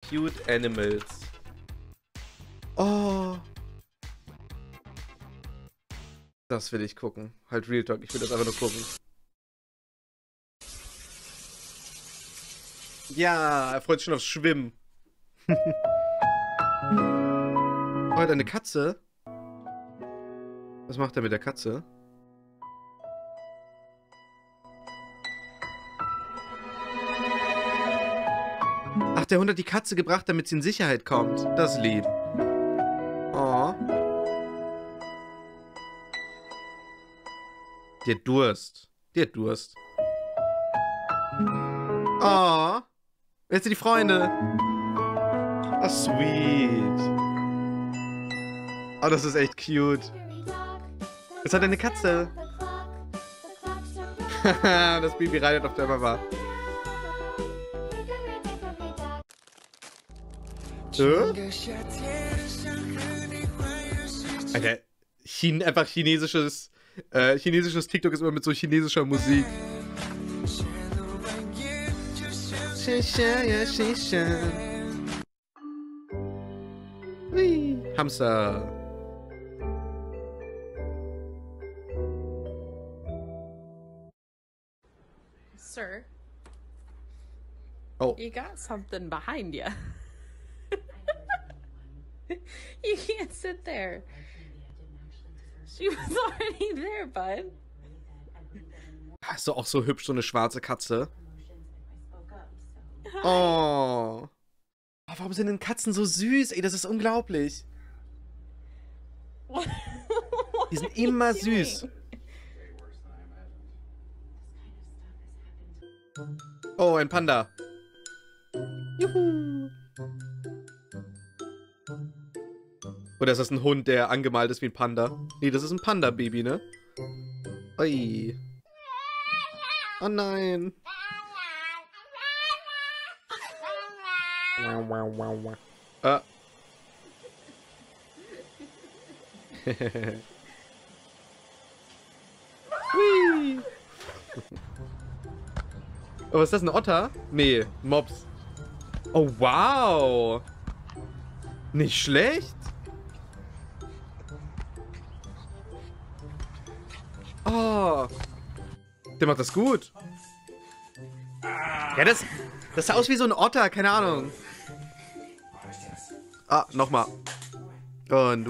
Cute Animals. Oh. Das will ich gucken. Halt Real Talk, ich will das einfach nur gucken. Ja, er freut sich schon aufs Schwimmen. Oh, hat eine Katze. Was macht er mit der Katze? Ach, der Hund hat die Katze gebracht, damit sie in Sicherheit kommt. Das ist lieb. Oh. Die hat Durst. Die hat Durst. Oh. Jetzt sind die Freunde. Oh, sweet. Oh, das ist echt cute. Jetzt hat er eine Katze. Das Baby reitet auf der Mama. Alter, einfach chinesisches TikTok ist immer mit so chinesischer Musik. Hui, Hamster. Sir. Oh. You got something behind you. You can't sit there. She was already there, bud. Hast du auch so hübsch, so eine schwarze Katze? Oh. Oh, warum sind denn Katzen so süß? Ey, das ist unglaublich. Die sind immer süß. Oh, ein Panda. Juhu. Oder ist das ein Hund, der angemalt ist wie ein Panda? Nee, das ist ein Panda-Baby, ne? Ui. Oh nein. Wow, wow, wow, wow. Ah. Hui. Oh, ist das ein Otter? Nee, Mops. Oh, wow. Nicht schlecht. Oh. Der macht das gut. Ja, das sah aus wie so ein Otter, keine Ahnung. Ah, nochmal. Und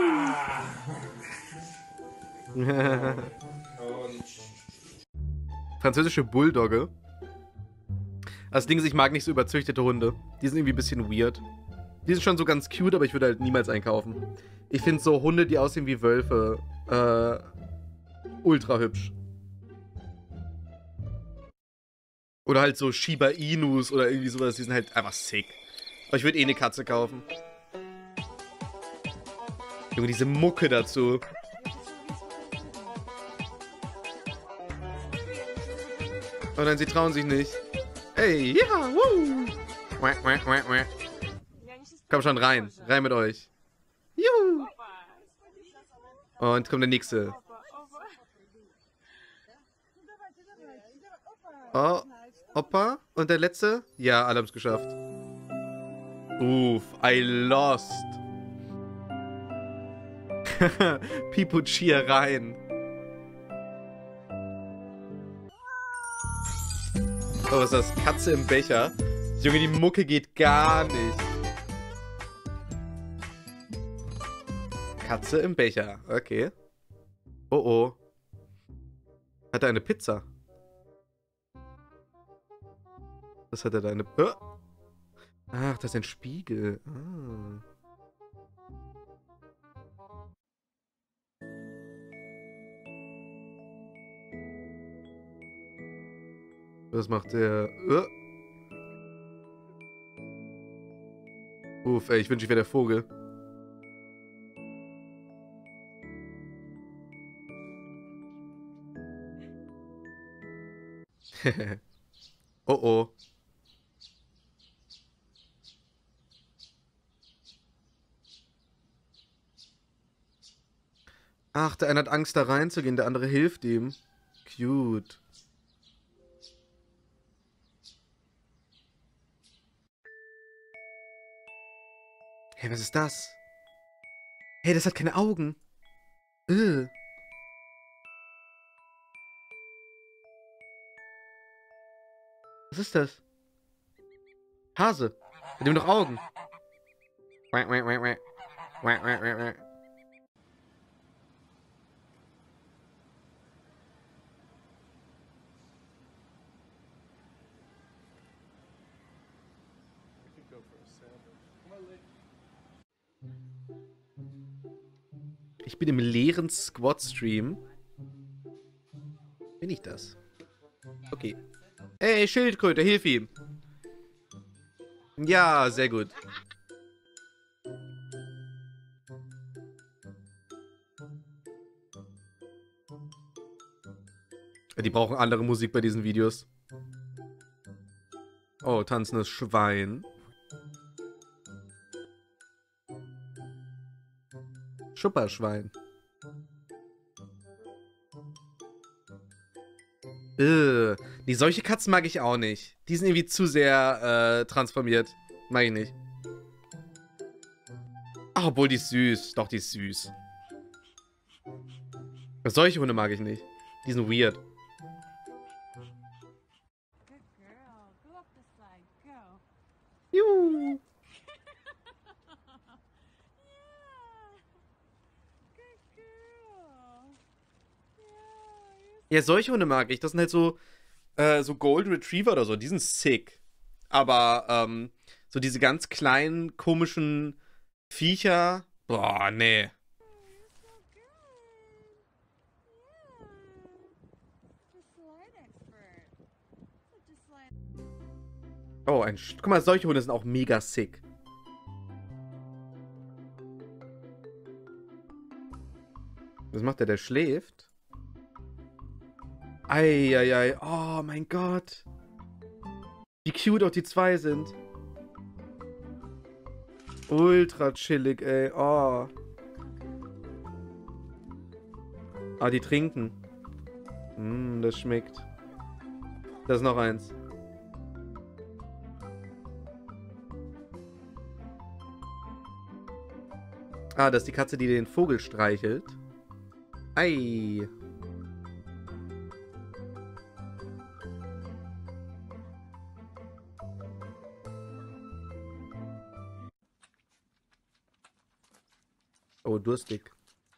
französische Bulldogge. Das Ding ist, ich mag nicht so überzüchtete Hunde. Die sind irgendwie ein bisschen weird. Die sind schon so ganz cute, aber ich würde halt niemals einkaufen. Ich finde so Hunde, die aussehen wie Wölfe, ultra hübsch. Oder halt so Shiba Inus oder irgendwie sowas, die sind halt einfach sick. Aber ich würde eh eine Katze kaufen. Junge, diese Mucke dazu. Oh nein, sie trauen sich nicht. Ey, ja, woo. Komm schon rein. Rein mit euch. Juhu. Und kommt der nächste. Oh, Opa. Und der letzte? Ja, alle haben es geschafft. Uff, I lost. Pipuccia rein. Oh, was ist das? Katze im Becher. Junge, die Mucke geht gar nicht. Katze im Becher. Okay. Oh, oh. Hat er eine Pizza? Was hat er da? Eine... Oh. Ach, das ist ein Spiegel. Ah. Was macht der? Uff, ey, ich wünsche, ich wäre der Vogel. Oh oh. Ach, der eine hat Angst, da reinzugehen, der andere hilft ihm. Cute. Hey, was ist das? Hey, das hat keine Augen. Ugh. Was ist das? Hase. Mit dem noch Augen. Quack, quack, quack, quack. Quack, quack, quack, quack. Ich bin im leeren Squad-Stream. Bin ich das? Okay. Ey, Schildkröte, hilf ihm. Ja, sehr gut. Die brauchen andere Musik bei diesen Videos. Oh, tanzendes Schwein. Schupperschwein. Nee, solche Katzen mag ich auch nicht. Die sind irgendwie zu sehr transformiert. Mag ich nicht. Ach, obwohl die ist süß. Doch, die ist süß. Solche Hunde mag ich nicht. Die sind weird. Juhu. Ja, solche Hunde mag ich. Das sind halt so, so Golden Retriever oder so. Die sind sick. Aber, so diese ganz kleinen, komischen Viecher. Boah, nee. Oh, guck mal, solche Hunde sind auch mega sick. Was macht der? Der schläft? Eieiei. Oh mein Gott. Wie cute auch die zwei sind. Ultra chillig, ey. Oh. Ah, die trinken. Das schmeckt. Da ist noch eins. Ah, das ist die Katze, die den Vogel streichelt. Ei. Oh, durstig.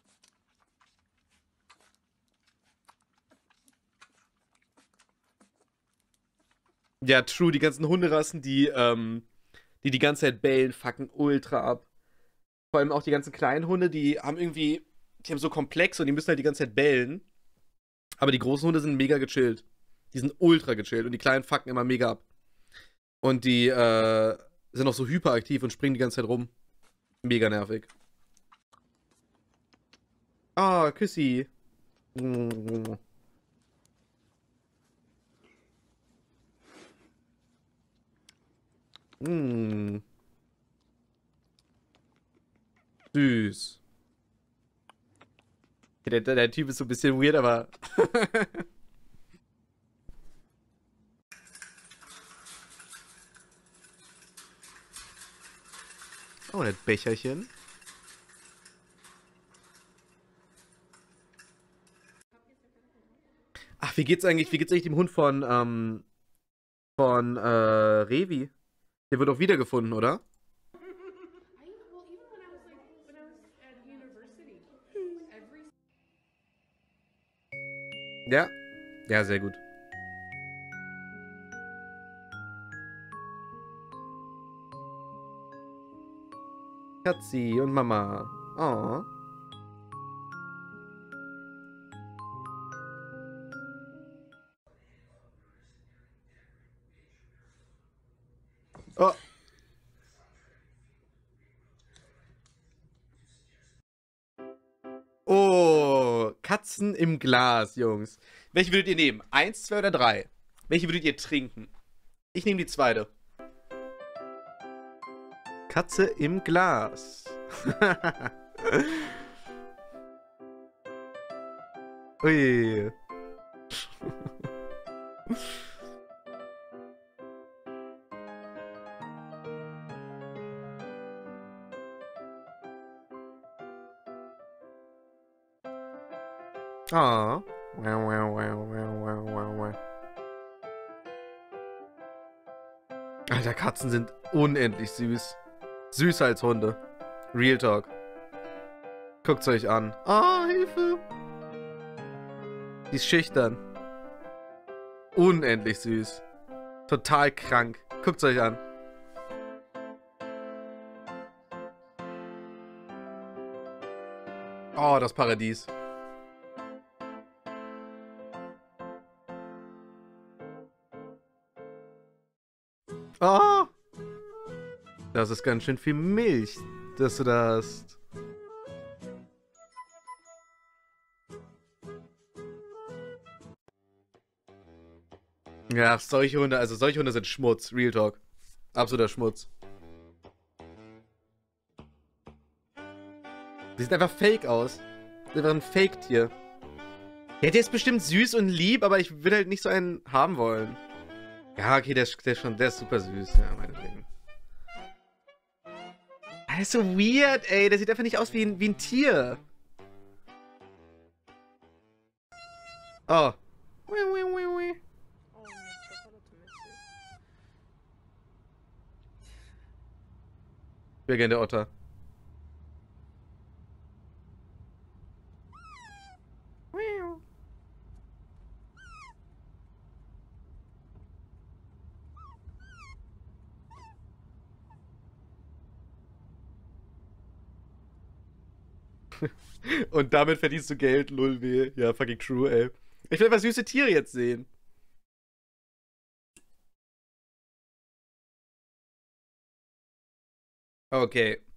Ja, true, die ganzen Hunderassen, die die ganze Zeit bellen, fucken ultra ab. Vor allem auch die ganzen kleinen Hunde, die haben so Komplexe und die müssen halt die ganze Zeit bellen. Aber die großen Hunde sind mega gechillt. Die sind ultra gechillt und die kleinen fucken immer mega ab. Und die sind auch so hyperaktiv und springen die ganze Zeit rum. Mega nervig. Ah, Küssi. Süß. Der Typ ist so ein bisschen weird, aber... Oh, ein Becherchen. Ach, wie geht's eigentlich dem Hund von Revi? Der wird doch wiedergefunden, oder? Ja. Ja, sehr gut. Katzi und Mama. Oh. Oh. Oh, Katzen im Glas, Jungs. Welche würdet ihr nehmen? 1, 2 oder 3? Welche würdet ihr trinken? Ich nehme die zweite. Katze im Glas. Ui. Ah. Alter, Katzen sind unendlich süß. Süßer als Hunde. Real Talk. Guckt's euch an. Ah, Hilfe. Die ist schüchtern. Unendlich süß. Total krank. Guckt's euch an. Oh, das Paradies. Oh. Das ist ganz schön viel Milch, dass du da hast. Ja, solche Hunde sind Schmutz. Real Talk. Absoluter Schmutz. Die sieht einfach fake aus. Das ist einfach ein Fake-Tier. Ja, der ist bestimmt süß und lieb, aber ich will halt nicht so einen haben wollen. Ja, okay, der ist super süß. Ja, meinetwegen. Der ist so weird, ey. Der sieht einfach nicht aus wie ein Tier. Oh. Ich wäre gerne der Otter. Und damit verdienst du Geld, lul weh. Ja, fucking true, ey. Ich will einfach süße Tiere jetzt sehen. Okay.